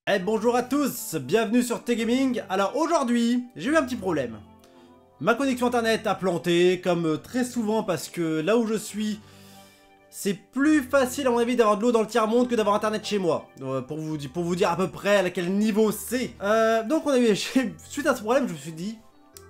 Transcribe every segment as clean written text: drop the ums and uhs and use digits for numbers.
Eh bonjour à tous, bienvenue sur T-Gaming. Alors aujourd'hui, j'ai eu un petit problème. Ma connexion internet a planté, comme très souvent, parce que là où je suis, c'est plus facile à mon avis d'avoir de l'eau dans le tiers-monde que d'avoir internet chez moi. Pour vous dire à peu près à quel niveau c'est. Donc on a eu, suite à ce problème, je me suis dit...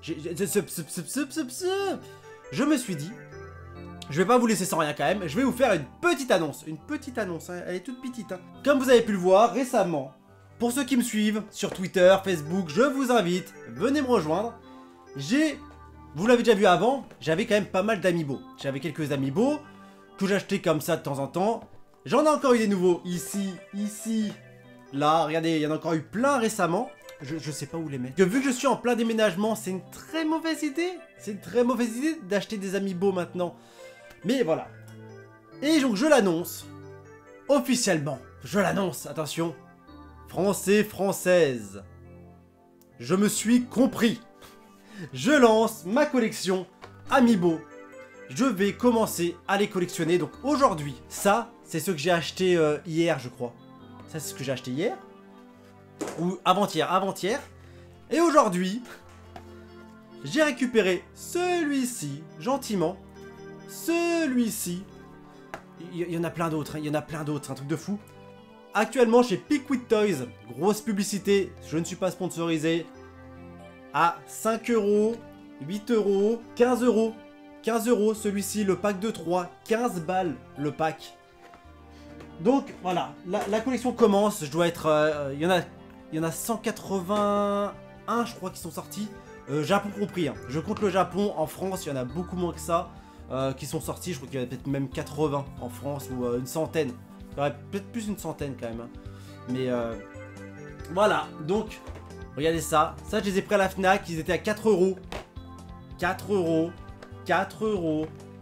Je me suis dit... Je vais pas vous laisser sans rien quand même, je vais vous faire une petite annonce. Une petite annonce, hein, elle est toute petite. Hein. Comme vous avez pu le voir récemment, pour ceux qui me suivent sur Twitter, Facebook, je vous invite, venez me rejoindre. Vous l'avez déjà vu avant, j'avais quand même pas mal d'amiibo. J'avais quelques amiibo que j'achetais comme ça de temps en temps. J'en ai encore eu des nouveaux ici, là, regardez, il y en a encore eu plein récemment. Je sais pas où les mettre. Que vu que je suis en plein déménagement, c'est une très mauvaise idée. C'est une très mauvaise idée d'acheter des amiibo maintenant. Mais voilà. Et donc je l'annonce. Officiellement. Je l'annonce, attention. Français, française. Je me suis compris. Je lance ma collection Amiibo. Je vais commencer à les collectionner. Donc aujourd'hui, ça, c'est ce que j'ai acheté hier, je crois. Ça, c'est ce que j'ai acheté hier. Ou avant-hier. Et aujourd'hui, j'ai récupéré celui-ci, gentiment. Celui-ci. Il y en a plein d'autres, hein, il y en a plein d'autres, un truc de fou. Actuellement chez Pickwick Toys, grosse publicité, je ne suis pas sponsorisé. À 5 €, 8 €, 15 €. 15 € celui-ci, le pack de 3, 15 balles le pack. Donc voilà, la collection commence, je dois être... il y en a 181 je crois qui sont sortis. Japon compris, hein. Je compte le Japon, en France il y en a beaucoup moins que ça. Qui sont sortis, je crois qu'il y en a peut-être même 80 en France ou une centaine. Il y aurait peut-être plus une centaine quand même. Hein. Mais voilà, donc regardez ça. Ça je les ai pris à la Fnac, ils étaient à 4 €. 4 €. 4 €.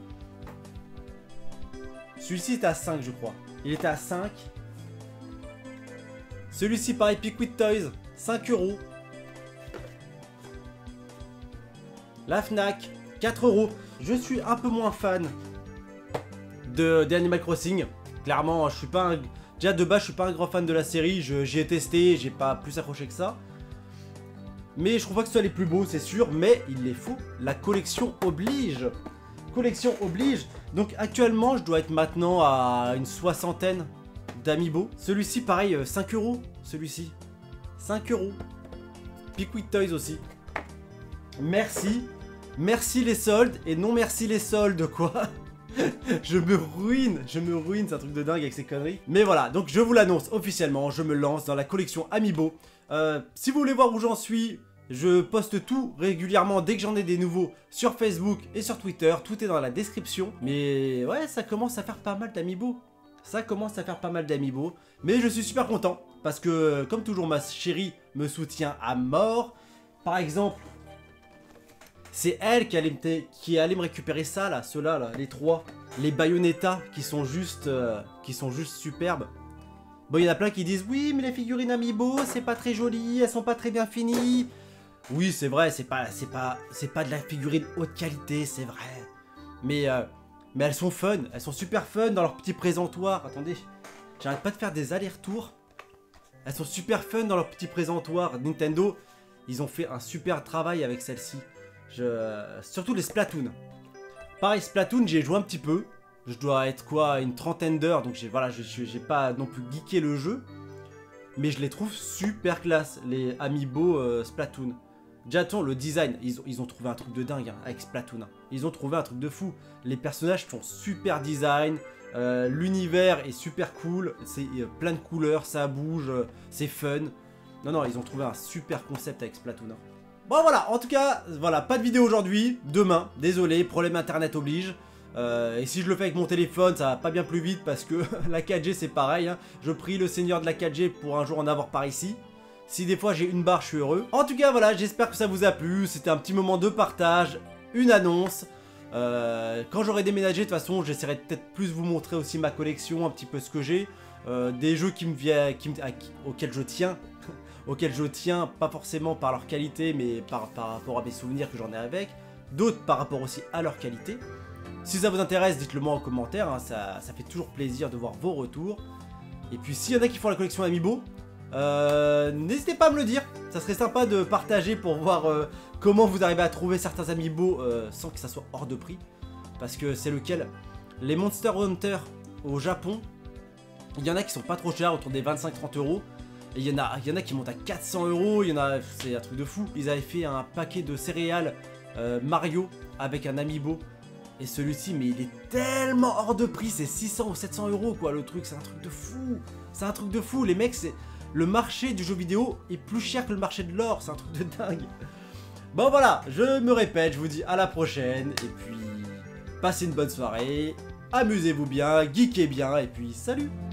Celui-ci était à 5 je crois. Il était à 5. Celui-ci pareil, Pickwick Toys, 5 €. La Fnac, 4 €. Je suis un peu moins fan d'Animal Crossing. Clairement, je suis pas un... Déjà de base, je suis pas un grand fan de la série. J'y ai testé, j'ai pas plus accroché que ça. Mais je trouve pas que ce soit les plus beaux, c'est sûr. Mais il les faut. La collection oblige. Collection oblige. Donc actuellement, je dois être maintenant à une soixantaine d'amiibo. Celui-ci, pareil, 5 €. Celui-ci, 5 €. Pickwick Toys aussi. Merci. Merci les soldes et non merci les soldes quoi. je me ruine, c'est un truc de dingue avec ces conneries. Mais voilà, donc je vous l'annonce officiellement, je me lance dans la collection Amiibo. Si vous voulez voir où j'en suis, je poste tout régulièrement dès que j'en ai des nouveaux sur Facebook et sur Twitter, tout est dans la description. Mais ouais, ça commence à faire pas mal d'Amiibo. Ça commence à faire pas mal d'Amiibo, mais je suis super content parce que comme toujours ma chérie me soutient à mort. Par exemple, c'est elle qui allait me récupérer ça là, ceux-là, là, les trois. Les Bayonetta qui sont juste superbes. Bon, il y en a plein qui disent oui, mais les figurines Amiibo, c'est pas très joli, elles sont pas très bien finies. Oui, c'est vrai, c'est pas de la figurine haute qualité, c'est vrai. Mais elles sont fun, elles sont super fun dans leur petit présentoir. Attendez, j'arrête pas de faire des allers-retours. Elles sont super fun dans leur petit présentoir. Nintendo, ils ont fait un super travail avec celle-ci. Surtout les Splatoon. Pareil, Splatoon, j'y ai joué un petit peu. Je dois être quoi, une trentaine d'heures. Donc j'ai pas non plus geeké le jeu. Mais je les trouve super classe, les Amiibo Splatoon. Déjà, attends, le design, ils ont trouvé un truc de dingue hein, avec Splatoon. Hein. Ils ont trouvé un truc de fou. Les personnages font super design. L'univers est super cool. C'est plein de couleurs, ça bouge, c'est fun. Non, ils ont trouvé un super concept avec Splatoon. Hein. Bon voilà, en tout cas, voilà, pas de vidéo aujourd'hui, demain, désolé, problème internet oblige. Et si je le fais avec mon téléphone, ça va pas bien plus vite parce que la 4G c'est pareil, hein. Je prie le seigneur de la 4G pour un jour en avoir par ici. Si des fois j'ai une barre, je suis heureux. En tout cas, voilà, j'espère que ça vous a plu, c'était un petit moment de partage, une annonce. Quand j'aurai déménagé, de toute façon, j'essaierai peut-être plus vous montrer aussi ma collection, un petit peu ce que j'ai. Des jeux auxquels je tiens. Auxquels je tiens, pas forcément par leur qualité, mais par rapport à mes souvenirs que j'en ai avec. D'autres par rapport aussi à leur qualité. Si ça vous intéresse, dites-le moi en commentaire, hein, ça fait toujours plaisir de voir vos retours. Et puis s'il y en a qui font la collection Amiibo, N'hésitez pas à me le dire, ça serait sympa de partager pour voir comment vous arrivez à trouver certains amiibo sans que ça soit hors de prix. Parce que c'est lequel? Les Monster Hunter au Japon, il y en a qui sont pas trop chers, autour des 25-30 euros. Et il y en a qui montent à 400 euros, il y en a, c'est un truc de fou. Ils avaient fait un paquet de céréales Mario avec un amiibo. Et celui-ci, mais il est tellement hors de prix, c'est 600 ou 700 euros quoi, le truc, c'est un truc de fou. C'est un truc de fou, les mecs, c'est... Le marché du jeu vidéo est plus cher que le marché de l'or, c'est un truc de dingue. Bon voilà, je me répète, je vous dis à la prochaine, et puis passez une bonne soirée, amusez-vous bien, geekez bien, et puis salut.